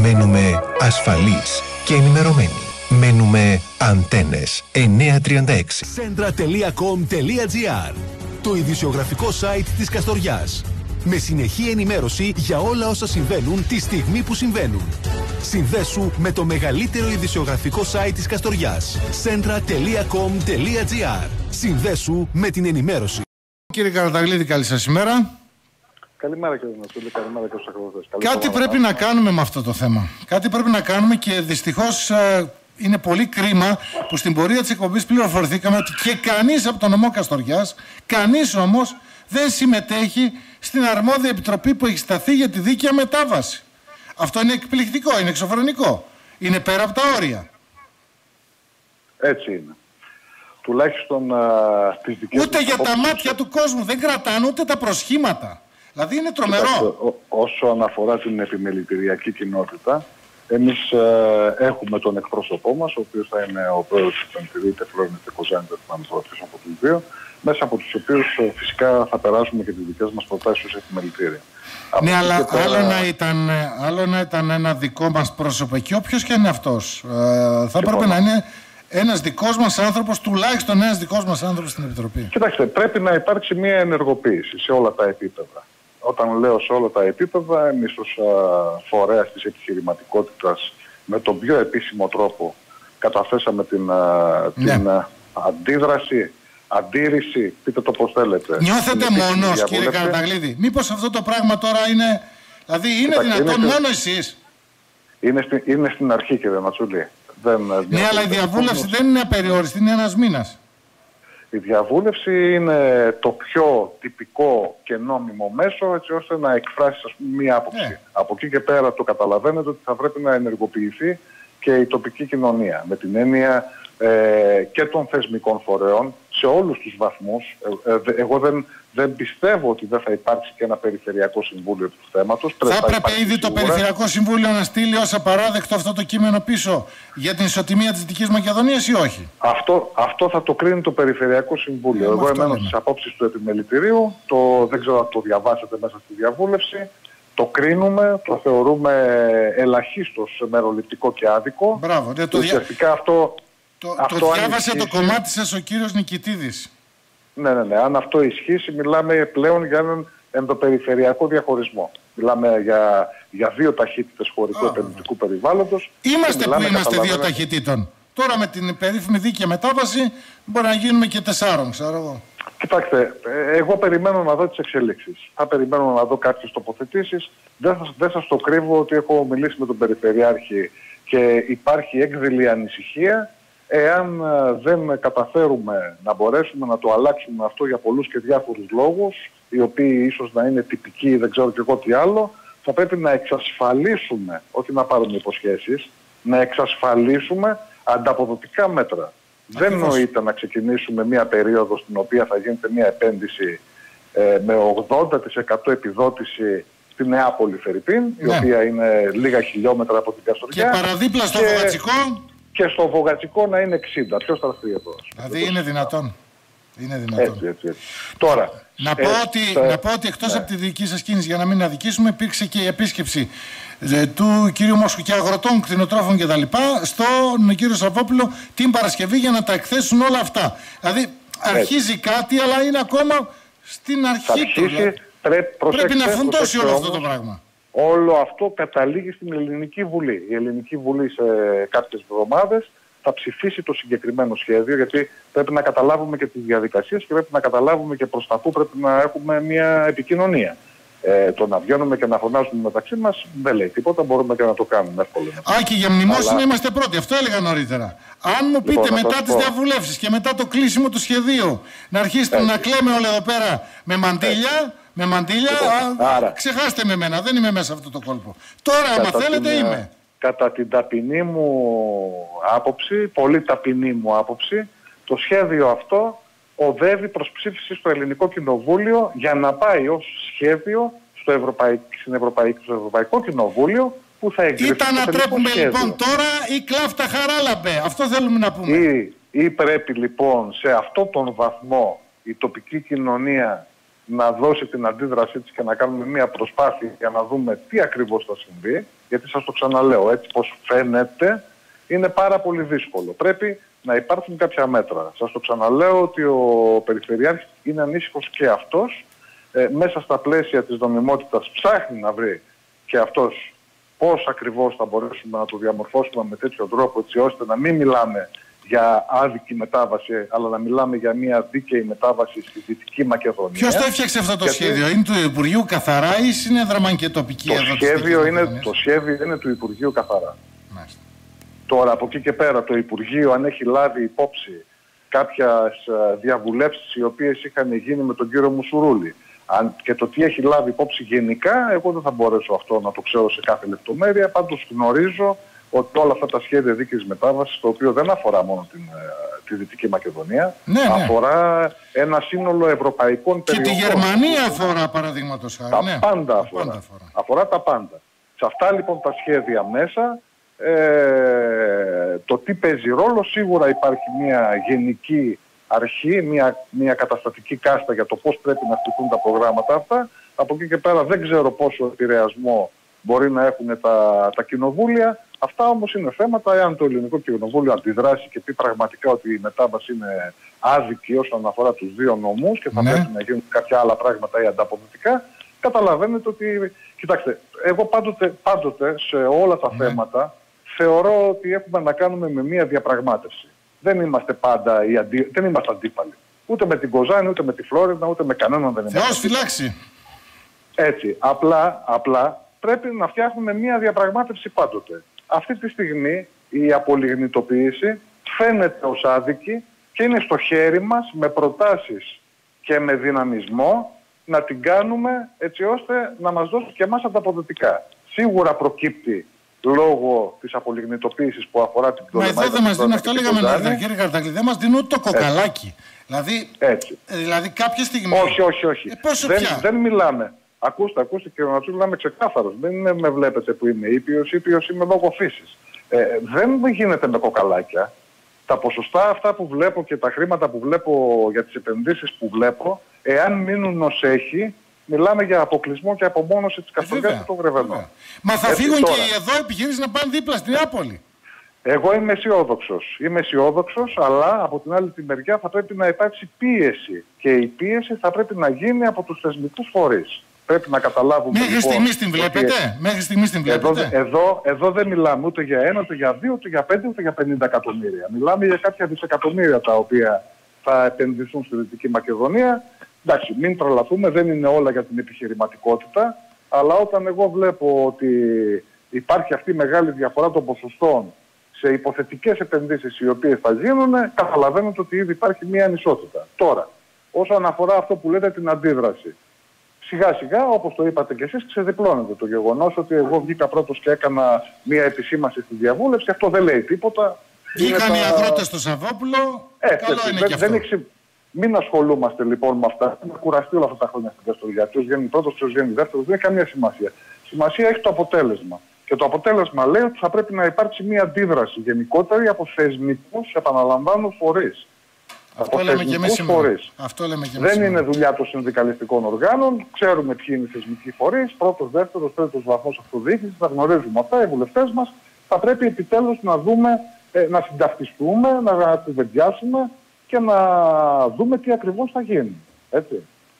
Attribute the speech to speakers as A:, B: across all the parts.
A: Μένουμε ασφαλείς και ενημερωμένοι. Μένουμε Αντένες 936.
B: Centra.com.gr, το ειδησιογραφικό site της Καστοριάς. Με συνεχή ενημέρωση για όλα όσα συμβαίνουν τη στιγμή που συμβαίνουν. Συνδέσου με το μεγαλύτερο ειδησιογραφικό site της Καστοριάς. Centra.com.gr. Συνδέσου με την ενημέρωση.
C: Κύριε Καραταγλίδη, καλή σας ημέρα.
D: Καλημέρα κύριε Νασούλη, καλημέρα και στους ακροατές.
C: Κάτι πρέπει να κάνουμε με αυτό το θέμα. Κάτι πρέπει να κάνουμε και δυστυχώς είναι πολύ κρίμα που στην πορεία της εκπομπής πληροφορηθήκαμε ότι και κανείς από το νομό Καστοριάς, κανείς όμως δεν συμμετέχει στην αρμόδια επιτροπή που έχει σταθεί για τη δίκαια μετάβαση. Αυτό είναι εκπληκτικό, είναι εξωφρενικό. Είναι πέρα από τα όρια.
D: Έτσι είναι. Τουλάχιστον τις δικές
C: ούτε για τα μάτια του κόσμου δεν κρατάνε ούτε τα προσχήματα. Δηλαδή είναι τρομερό.
D: Κοιτάξτε, όσον αφορά την επιμελητηριακή κοινότητα, εμείς έχουμε τον εκπρόσωπό μας, ο οποίος θα είναι ο πρόεδρος του Επιμελητηρίου, είτε Φλόριν είτε Κοζάνη, είτε από τους δύο, μέσα από τους οποίους φυσικά θα περάσουμε και τις δικές μας προτάσεις ως επιμελητήρια.
C: Ναι, αλλά άλλο να ήταν ένα δικό μας πρόσωπο εκεί, όποιος και είναι αυτός. Θα έπρεπε να είναι ένας δικός μας άνθρωπος, τουλάχιστον ένας δικός μας άνθρωπος στην Επιτροπή.
D: Κοιτάξτε, πρέπει να υπάρξει μια ενεργοποίηση σε όλα τα επίπεδα. Όταν λέω σε όλα τα επίπεδα, εμείς ως φορέας της επιχειρηματικότητας με τον πιο επίσημο τρόπο καταθέσαμε την αντίρρηση, πείτε το πώς θέλετε.
C: Νιώθετε μόνος, κύριε Καραταγλίδη? Μήπως αυτό το πράγμα τώρα είναι, δηλαδή είναι δυνατόν μόνο εσείς?
D: Είναι στην αρχή, κύριε Ματσούλη.
C: Ναι, αλλά η διαβούλευση δεν είναι απεριόριστη, είναι ένας μήνας.
D: Η διαβούλευση είναι το πιο τυπικό και νόμιμο μέσο, έτσι ώστε να εκφράσει, ας πούμε, μία άποψη. Από εκεί και πέρα το καταλαβαίνετε ότι θα πρέπει να ενεργοποιηθεί και η τοπική κοινωνία. Με την έννοια και των θεσμικών φορέων σε όλους τους βαθμούς. Εγώ δεν πιστεύω ότι δεν θα υπάρξει και ένα περιφερειακό συμβούλιο του θέματος.
C: Θα έπρεπε ήδη το Περιφερειακό Συμβούλιο να στείλει ως απαράδεκτο αυτό το κείμενο πίσω για την ισοτιμία της Δυτικής Μακεδονίας ή όχι?
D: Αυτό θα το κρίνει το Περιφερειακό Συμβούλιο. Εγώ εμένω στις απόψεις του Επιμελητηρίου, δεν ξέρω αν το διαβάσετε μέσα στη διαβούλευση. Το κρίνουμε, το θεωρούμε ελαχίστως μεροληπτικό και άδικο.
C: Μπράβο.
D: Ουσιαστικά αυτό
C: διάβασε το κομμάτι σας ο κύριος Νικητίδης.
D: Ναι. Αν αυτό ισχύσει, μιλάμε πλέον για έναν ενδοπεριφερειακό διαχωρισμό. Μιλάμε για δύο ταχύτητες χωρικού επενδυτικού περιβάλλοντος.
C: Είμαστε που είμαστε δύο ταχυτήτων. Τώρα με την περίφημη δίκαια μετάβαση μπορεί να γίνουμε και 4, ξέρω εγώ.
D: Κοιτάξτε, εγώ περιμένω να δω τις εξελίξεις. Θα περιμένω να δω κάποιες τοποθετήσεις. Δεν σας το κρύβω ότι έχω μιλήσει με τον Περιφερειάρχη και υπάρχει έκδηλη ανησυχία. Εάν δεν καταφέρουμε να μπορέσουμε να το αλλάξουμε αυτό για πολλούς και διάφορους λόγους, οι οποίοι ίσως να είναι τυπικοί, δεν ξέρω και εγώ τι άλλο, θα πρέπει να εξασφαλίσουμε, όχι να πάρουμε υποσχέσεις, να εξασφαλίσουμε ανταποδοτικά μέτρα. Δεν νοείται να ξεκινήσουμε μια περίοδο στην οποία θα γίνεται μια επένδυση με 80% επιδότηση στη Νεάπολη Φερρυπίν, η οποία είναι λίγα χιλιόμετρα από την Καστοριά.
C: Και παραδίπλα στο Βογατσικό.
D: Και στο Βογατσικό να είναι 60. Ποιος θα έρθει εδώ?
C: Δηλαδή είναι δυνατόν.
D: Έτσι. Τώρα,
C: να πω ότι εκτός από τη δική σας κίνηση, για να μην αδικήσουμε, υπήρξε και η επίσκεψη του κύριου Μόσχου και αγροτών, κτηνοτρόφων κτλ. στον κύριο Σαββόπουλο την Παρασκευή για να τα εκθέσουν όλα αυτά. Δηλαδή αρχίζει κάτι, αλλά είναι ακόμα στην αρχή του. Πρέπει να φουντώσει όλο αυτό το πράγμα.
D: Όλο αυτό καταλήγει στην Ελληνική Βουλή. Η Ελληνική Βουλή σε κάποιες εβδομάδες θα ψηφίσει το συγκεκριμένο σχέδιο, γιατί πρέπει να καταλάβουμε και τις διαδικασίες και πρέπει να καταλάβουμε και προς τα πού πρέπει να έχουμε μια επικοινωνία. Το να βγαίνουμε και να φωνάζουμε μεταξύ μας δεν λέει τίποτα, μπορούμε και να το κάνουμε εύκολα.
C: Και για μνημόσυνο είμαστε πρώτοι, αυτό έλεγα νωρίτερα. Αν μου πείτε μετά τις διαβουλεύσεις και μετά το κλείσιμο του σχεδίου να αρχίσετε να κλαίμε όλα εδώ πέρα με μαντήλια, ξεχάστε με μένα, δεν είμαι μέσα σε αυτό το κόλπο. Τώρα, άμα θέλετε, είμαι.
D: Κατά την ταπεινή μου άποψη, πολύ ταπεινή μου άποψη, το σχέδιο αυτό οδεύει προς ψήφιση στο Ελληνικό Κοινοβούλιο για να πάει ως σχέδιο στο Ευρωπαϊκό Κοινοβούλιο που θα εγκριθεί.
C: Ήταν να τρέπουμε λοιπόν τώρα ή κλάφτα χαράλαμπε. Αυτό θέλουμε να πούμε.
D: Ή πρέπει λοιπόν σε αυτόν τον βαθμό η τοπική κοινωνία να δώσει την αντίδρασή της και να κάνουμε μια προσπάθεια για να δούμε τι ακριβώς θα συμβεί, γιατί σας το ξαναλέω, έτσι πως φαίνεται είναι πάρα πολύ δύσκολο. Πρέπει να υπάρχουν κάποια μέτρα. Σας το ξαναλέω ότι ο Περιφερειάρχης είναι ανήσυχος και αυτός, μέσα στα πλαίσια της νομιμότητας ψάχνει να βρει και αυτός πώς ακριβώς θα μπορέσουμε να το διαμορφώσουμε με τέτοιο τρόπο, έτσι ώστε να μην μιλάμε για άδικη μετάβαση, αλλά να μιλάμε για μια δίκαιη μετάβαση στη Δυτική Μακεδονία.
C: Ποιος το έφτιαξε αυτό το σχέδιο, είναι του Υπουργείου καθαρά ή συνέδραμαν και τοπική
D: το σχέδιο είναι του Υπουργείου καθαρά.
C: Μάλιστα.
D: Τώρα από εκεί και πέρα το Υπουργείο, αν έχει λάβει υπόψη κάποιες διαβουλεύσεις οι οποίες είχαν γίνει με τον κύριο Μουσουρούλη και το τι έχει λάβει υπόψη γενικά, εγώ δεν θα μπορέσω αυτό να το ξέρω σε κάθε λεπτομέρεια. Πάντως γνωρίζω ότι όλα αυτά τα σχέδια δίκαιης μετάβασης, το οποίο δεν αφορά μόνο τη Δυτική Μακεδονία, αφορά ένα σύνολο ευρωπαϊκών περιοχών.
C: Και τη Γερμανία αφορά, παραδείγματος χάρη.
D: Τα πάντα αφορά. Αφορά τα πάντα. Σε αυτά λοιπόν τα σχέδια μέσα, το τι παίζει ρόλο, σίγουρα υπάρχει μια γενική αρχή, μια καταστατική κάστα για το πώς πρέπει να χτυπούν τα προγράμματα αυτά. Από εκεί και πέρα δεν ξέρω πόσο επηρεασμό μπορεί να έχουν τα κοινοβούλια. Αυτά όμως είναι θέματα, εάν το ελληνικό κοινοβούλιο αντιδράσει και πει πραγματικά ότι η μετάβαση είναι άδικη όσον αφορά τους δύο νομούς και θα πρέπει να γίνουν κάποια άλλα πράγματα ή ανταποδοτικά, καταλαβαίνετε ότι, κοιτάξτε, εγώ πάντοτε σε όλα τα θέματα θεωρώ ότι έχουμε να κάνουμε με μια διαπραγμάτευση. Δεν είμαστε πάντα δεν είμαστε αντίπαλοι. Ούτε με την Κοζάνη, ούτε με τη Φλόρινα, ούτε με κανέναν δεν είμαστε.
C: Θεός φυλάξει.
D: Έτσι. Απλά πρέπει να φτιάχνουμε μια διαπραγμάτευση πάντοτε. Αυτή τη στιγμή η απολιγνητοποίηση φαίνεται ως άδικη και είναι στο χέρι μας με προτάσεις και με δυναμισμό να την κάνουμε έτσι ώστε να μας δώσει και εμάς ανταποδοτικά. Σίγουρα προκύπτει λόγω της απολιγνητοποίησης που αφορά την Πτολεμαϊκή.
C: Μα εδώ δεν μας δίνουν, αυτό λέγαμε νωρίτερα, κύριε Καρτάκλη, δεν μας δίνουν ούτε το κοκαλάκι. Δηλαδή κάποια στιγμή...
D: Όχι. Δεν μιλάμε. Ακούστε κύριε Νατσούλη, να είμαι ξεκάθαρος. Δεν με βλέπετε που είμαι ήπιος είμαι λόγω φύσης. Δεν γίνεται με κοκαλάκια. Τα ποσοστά αυτά που βλέπω και τα χρήματα που βλέπω για τις επενδύσεις που βλέπω, εάν μείνουν ως έχει, μιλάμε για αποκλεισμό και απομόνωση της Καστοριάς και των Γρεβενών.
C: Μα θα φύγουν τώρα και εδώ επιχειρήσεις να πάνε δίπλα στην Νεάπολη.
D: Εγώ είμαι αισιόδοξος, αλλά από την άλλη τη μεριά θα πρέπει να υπάρξει πίεση. Και η πίεση θα πρέπει να γίνει από τους θεσμικούς φορείς. Πρέπει να καταλάβουμε.
C: Μέχρι στιγμής την βλέπετε.
D: Εδώ δεν μιλάμε ούτε για 1, ούτε για 2, ούτε για 5, ούτε για 50 εκατομμύρια. Μιλάμε για κάποια δισεκατομμύρια τα οποία θα επενδυθούν στη Δυτική Μακεδονία. Εντάξει, μην τρελαθούμε, δεν είναι όλα για την επιχειρηματικότητα, αλλά όταν εγώ βλέπω ότι υπάρχει αυτή η μεγάλη διαφορά των ποσοστών σε υποθετικές επενδύσεις οι οποίες θα γίνουν, καταλαβαίνετε ότι ήδη υπάρχει μια ανισότητα. Τώρα, όσον αφορά αυτό που λέτε την αντίδραση, σιγά σιγά, όπως το είπατε και εσείς, ξεδιπλώνεται το γεγονός ότι εγώ βγήκα πρώτος και έκανα μια επισήμανση στη διαβούλευση. Αυτό δεν λέει τίποτα.
C: Βγήκαν οι αγρότες στο Σαββόπουλο, καλό είναι και αυτό.
D: Μην ασχολούμαστε λοιπόν με αυτά. Έχουμε κουραστεί όλα αυτά τα χρόνια στην Καστοριά. Ποιος βγαίνει πρώτος, ποιος βγαίνει δεύτερος, δεν έχει καμία σημασία. Σημασία έχει το αποτέλεσμα. Και το αποτέλεσμα λέει ότι θα πρέπει να υπάρξει μια αντίδραση γενικότερη από θεσμικούς, επαναλαμβάνω, φορείς.
C: Αυτό λέμε και εμείς σήμερα.
D: Δεν είναι δουλειά των συνδικαλιστικών οργάνων. Ξέρουμε ποιοι είναι οι θεσμικοί φορείς. Πρώτος, δεύτερος, τρίτος βαθμός αυτοδιοίκησης. Τα γνωρίζουμε αυτά. Οι βουλευτές μας θα πρέπει επιτέλους να δούμε, να συνταυτιστούμε, να κουβεντιάσουμε και να δούμε τι ακριβώς θα γίνει. Έτσι.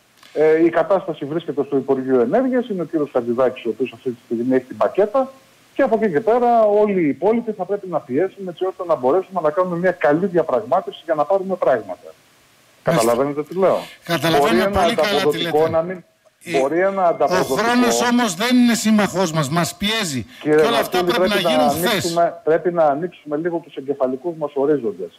D: Η κατάσταση βρίσκεται στο Υπουργείο Ενέργειας. Είναι ο κύριος Χατζηδάκης, ο οποίος αυτή τη στιγμή έχει την πακέτα. Και από εκεί και πέρα όλοι οι υπόλοιποι θα πρέπει να πιέσουμε έτσι ώστε να μπορέσουμε να κάνουμε μια καλή διαπραγμάτευση για να πάρουμε πράγματα. Καταλαβαίνετε τι λέω.
C: Καταλαβαίνω πολύ καλά τι λέτε.
D: Μπορεί ένα ανταποδοτικό...
C: Ο χρόνος όμως δεν είναι σύμμαχός μας, μας πιέζει.
D: Κύριε
C: και όλα αυτά πρέπει να γίνουν χθες.
D: Πρέπει να ανοίξουμε λίγο τους εγκεφαλικούς μας ορίζοντες.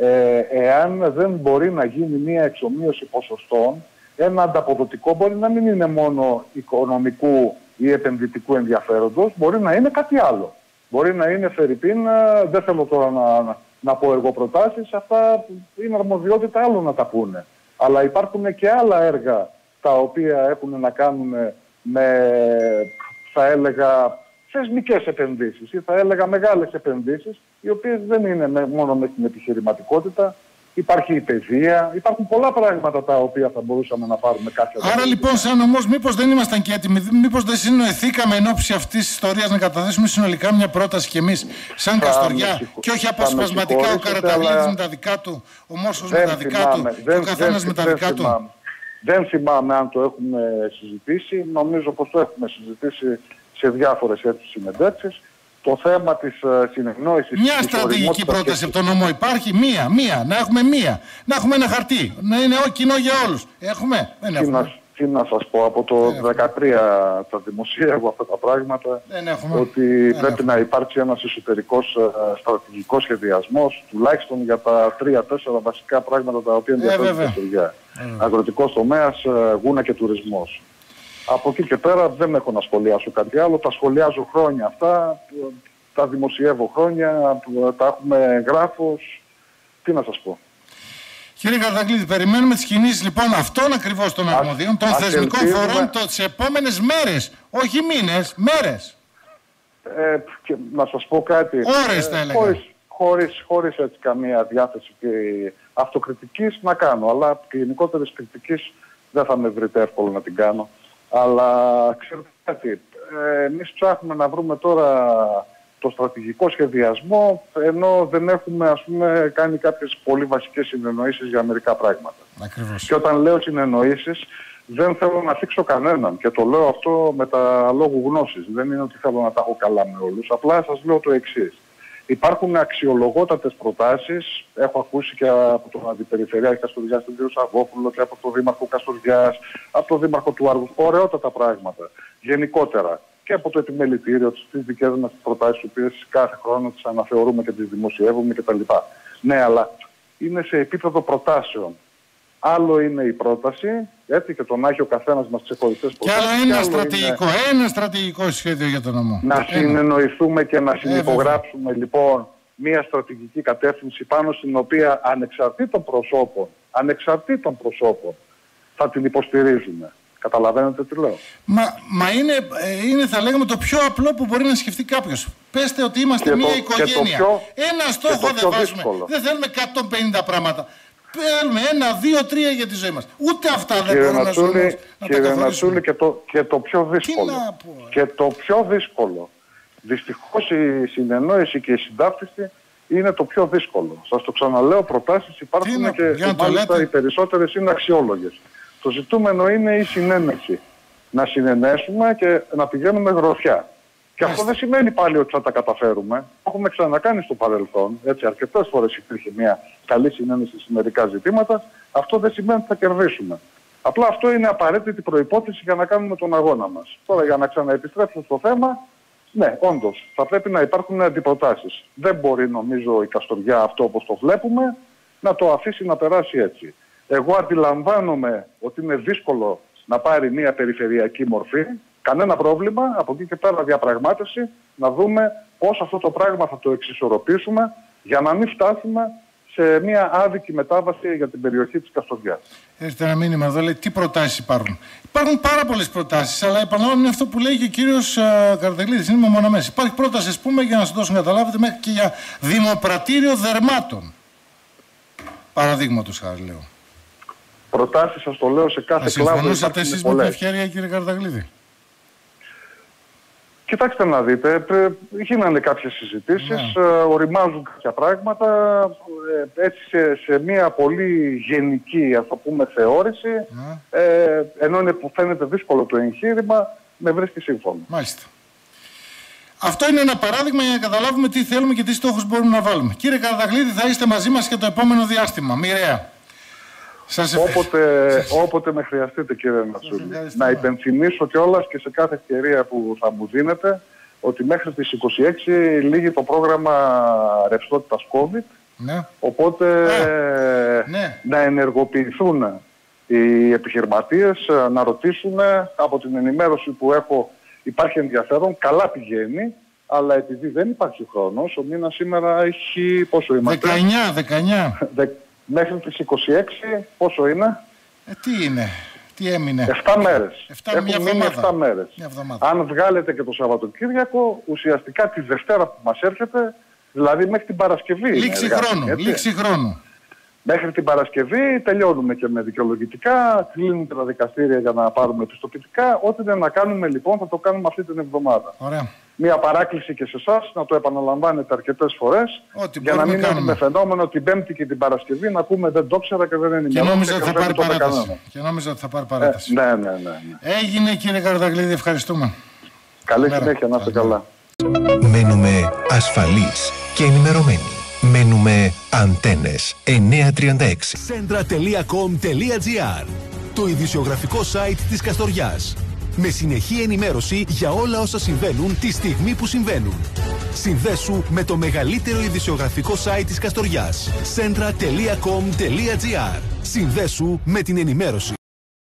D: Εάν δεν μπορεί να γίνει μια εξομοίωση ποσοστών, ένα ανταποδοτικό μπορεί να μην είναι μόνο οικονομικού ή επενδυτικού ενδιαφέροντος, μπορεί να είναι κάτι άλλο. Μπορεί να είναι φερειπίν, δεν θέλω τώρα να πω εγώ προτάσεις, αυτά είναι αρμοδιότητα άλλων να τα πούνε. Αλλά υπάρχουν και άλλα έργα τα οποία έχουν να κάνουν με, θα έλεγα, θεσμικές επενδύσεις ή θα έλεγα μεγάλες επενδύσεις, οι οποίες δεν είναι μόνο με την επιχειρηματικότητα, υπάρχει η παιδεία, υπάρχουν πολλά πράγματα τα οποία θα μπορούσαμε να πάρουμε κάποια.
C: Άρα λοιπόν, σαν νομός, μήπως δεν ήμασταν και έτοιμοι, μήπως δεν συνοηθήκαμε εν ώψη αυτής της ιστορίας να καταθέσουμε συνολικά μια πρόταση κι εμείς, σαν Καστοριά, και όχι αποσπασματικά ο Καραταγλίδης με τα δικά του, ο Μόσχος με τα δικά του, και ο καθένας με τα δικά του.
D: Δεν θυμάμαι αν το έχουμε συζητήσει, νομίζω πως το έχουμε συζητήσει σε διάφορες έτσι συνεντεύξεις. Το θέμα της συνεννόησης...
C: Μια στρατηγική πρόταση από τον νομό υπάρχει, μία, να έχουμε μία. Να έχουμε ένα χαρτί, να είναι κοινό για όλους. Έχουμε, δεν έχουμε.
D: Τι να σας πω, από το 2013 τα δημοσίευω αυτά τα πράγματα, ότι πρέπει να υπάρξει ένας εσωτερικός στρατηγικός σχεδιασμός, τουλάχιστον για τα 3-4 βασικά πράγματα τα οποία ενδιαφέρουν την Καστοριά. Αγροτικός τομέας, γούνα και τουρισμός. Από εκεί και πέρα δεν έχω να σχολιάσω κάτι άλλο, τα σχολιάζω χρόνια αυτά, τα δημοσιεύω χρόνια, τα έχουμε γράφος, τι να σας πω.
C: Κύριε Καραταγλίδη, περιμένουμε τις κινήσεις λοιπόν αυτών ακριβώς των αρμοδίων, των θεσμικών φορών τις επόμενες μέρες, όχι μήνες, μέρες.
D: Και να σας πω κάτι,
C: ώρες θα έλεγα.
D: Χωρίς έτσι καμία διάθεση και αυτοκριτικής να κάνω, αλλά και γενικότερης κριτικής δεν θα με βρείτε εύκολο να την κάνω. Αλλά ξέρετε κάτι, εμείς ψάχνουμε να βρούμε τώρα το στρατηγικό σχεδιασμό, ενώ δεν έχουμε ας πούμε κάνει κάποιες πολύ βασικές συνεννοήσεις για μερικά πράγματα.
C: Ακριβώς.
D: Και όταν λέω συνεννοήσεις, δεν θέλω να θίξω κανέναν και το λέω αυτό με τα λόγου γνώσης. Δεν είναι ότι θέλω να τα έχω καλά με όλους, απλά σας λέω το εξής. Υπάρχουν αξιολογότατες προτάσεις, έχω ακούσει και από τον Αντιπεριφερειάρχη Καστοριάς, τον κ. Σαββόπουλο, και από τον Δήμαρχο Καστοριάς, από τον Δήμαρχο του Άργου, ωραιότατα πράγματα, γενικότερα. Και από το επιμελητήριο, τις δικές μας προτάσεις, τις οποίες κάθε χρόνο τις αναθεωρούμε και τις δημοσιεύουμε κτλ. Ναι, αλλά είναι σε επίπεδο προτάσεων. Άλλο είναι η πρόταση, έτσι, και το να έχει ο καθένας μας ξεχωριστές προτάσεις.
C: Και άλλο ένα στρατηγικό σχέδιο για τον νομό.
D: Να συνεννοηθούμε και να συνυπογράψουμε λοιπόν μια στρατηγική κατεύθυνση πάνω στην οποία ανεξαρτήτων προσώπων θα την υποστηρίζουμε. Καταλαβαίνετε τι λέω.
C: Μα είναι θα λέγαμε το πιο απλό που μπορεί να σκεφτεί κάποιος. Πέστε ότι είμαστε μια οικογένεια. Ένα στόχο δεν βάζουμε. Δεν θέλουμε 150 πράγματα. Θέλουμε 1, 2, 3 για τη ζωή μας. Ούτε αυτά δεν μπορούμε να τα καθορίσουμε.
D: Και το πιο δύσκολο. Και το πιο δύσκολο. Δυστυχώς η συνεννόηση και η συντάφτιση είναι το πιο δύσκολο. Σας το ξαναλέω, προτάσεις υπάρχουν και μάλιστα οι περισσότερες είναι αξιόλογες. Το ζητούμενο είναι η συνένεση. Να συνενέσουμε και να πηγαίνουμε γροθιά. Και αυτό δεν σημαίνει πάλι ότι θα τα καταφέρουμε. Το έχουμε ξανακάνει στο παρελθόν. Έτσι, αρκετές φορές υπήρχε μια καλή συνένεση σε μερικά ζητήματα. Αυτό δεν σημαίνει ότι θα κερδίσουμε. Απλά αυτό είναι απαραίτητη προϋπόθεση για να κάνουμε τον αγώνα μας. Τώρα, για να ξαναεπιστρέψω στο θέμα, ναι, όντως, θα πρέπει να υπάρχουν αντιπροτάσεις. Δεν μπορεί, νομίζω, η Καστοριά αυτό όπως το βλέπουμε να το αφήσει να περάσει έτσι. Εγώ αντιλαμβάνομαι ότι είναι δύσκολο να πάρει μια περιφερειακή μορφή. Κανένα πρόβλημα, από εκεί και πέρα διαπραγμάτευση, να δούμε πώς αυτό το πράγμα θα το εξισορροπήσουμε για να μην φτάσουμε σε μια άδικη μετάβαση για την περιοχή της Καστοριάς.
C: Έχετε ένα μήνυμα εδώ, λέει τι προτάσεις υπάρχουν. Υπάρχουν πάρα πολλές προτάσεις, αλλά επαναλαμβάνω είναι αυτό που λέει και ο κύριος Καραταγλίδης, είναι μεμονωμένες. Υπάρχει πρόταση, ας πούμε, για να σας δώσω να καταλάβετε, μέχρι και για δημοπρατήριο δερμάτων. Παραδείγματος χάρη, λέω.
D: Προτάσεις, σας το λέω, σε κάθε κλάδο.
C: Συμφωνούσατε εσείς με την ευκαιρία, κύριε Καραταγλίδη?
D: Κοιτάξτε να δείτε, γίνανε κάποιες συζητήσεις, οριμάζουν κάποια πράγματα, έτσι σε μια πολύ γενική, ας το πούμε, θεώρηση, ενώ είναι που φαίνεται δύσκολο το εγχείρημα, με βρίσκει σύμφωνο.
C: Μάλιστα. Αυτό είναι ένα παράδειγμα για να καταλάβουμε τι θέλουμε και τι στόχους μπορούμε να βάλουμε. Κύριε Καραταγλίδη, θα είστε μαζί μας και το επόμενο διάστημα. Μοιραία.
D: Όποτε με χρειαστείτε, κύριε Νατσούλη. Να υπενθυμίσω κιόλας και σε κάθε ευκαιρία που θα μου δίνετε ότι μέχρι τις 26 λύγει το πρόγραμμα ρευστότητας COVID.
C: Ναι.
D: Οπότε να ενεργοποιηθούν οι επιχειρηματίες, να ρωτήσουν. Από την ενημέρωση που έχω υπάρχει ενδιαφέρον, καλά πηγαίνει, αλλά επειδή δεν υπάρχει χρόνος, ο μήνας σήμερα έχει πόσο είμαστε?
C: 19.
D: Μέχρι τις 26 πόσο είναι?
C: Τι είναι, τι έμεινε?
D: 7 μέρες.
C: Έχουν μείνει
D: 7 μέρες. Αν βγάλετε και το Σαββατοκύριακο, ουσιαστικά τη Δευτέρα που μας έρχεται, δηλαδή μέχρι την Παρασκευή.
C: Λήξη χρόνου.
D: Μέχρι την Παρασκευή τελειώνουμε και με δικαιολογητικά, κλείνουν τα δικαστήρια για να πάρουμε επιστοποιητικά. Ό,τι δεν να κάνουμε λοιπόν θα το κάνουμε αυτή την εβδομάδα.
C: Ωραία.
D: Μία παράκληση και σε εσάς να το επαναλαμβάνετε αρκετές φορές για να μην έχουμε φαινόμενο την Πέμπτη και την Παρασκευή να πούμε δεν το ήξερα και δεν ενημερώθηκα.
C: Και νόμιζα ότι θα πάρει παράταση.
D: Ναι.
C: Έγινε κύριε Καραταγλίδη, ευχαριστούμε.
D: Καλή συνέχεια, να είστε καλά.
A: Μένουμε ασφαλείς και ενημερωμένοι. Μένουμε Αντένες 936.
B: Centra.com.gr, το ειδησιογραφικό site της Καστοριάς. Με συνεχή ενημέρωση για όλα όσα συμβαίνουν τη στιγμή που συμβαίνουν. Συνδέσου με το μεγαλύτερο ειδησιογραφικό site της Καστοριάς. Centra.com.gr. Συνδέσου με την ενημέρωση.